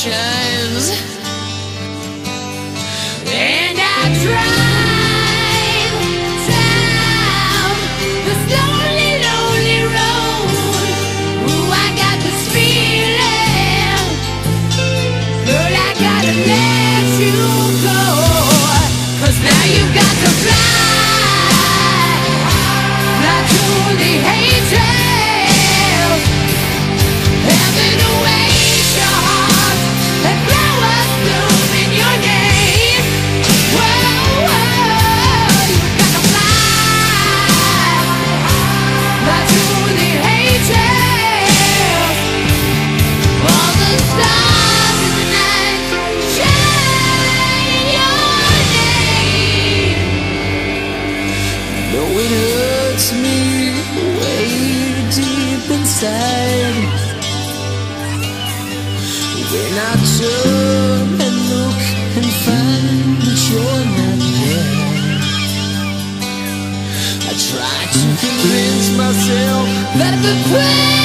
shines. And I drive down this lonely, lonely road. Ooh, I got this feeling, girl, I gotta let you go. 'Cause now you got to fly to the angels, heaven awaits your heart, and flowers bloom in your name. Whoa, whoa, you gotta fly to the angels. All the stars in the night shine your name. Though it hurts me way deep inside, when I turn and look and find that you're not there, I try to convince myself that the pain